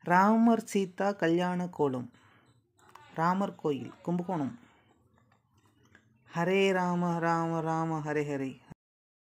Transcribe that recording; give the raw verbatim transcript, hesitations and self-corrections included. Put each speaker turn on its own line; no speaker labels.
ராமர் சீதா கல்யாண கோலம். ராமர் கோயில் கும்பகோணம். ஹரே ராம ராம ராம ஹரே ஹரே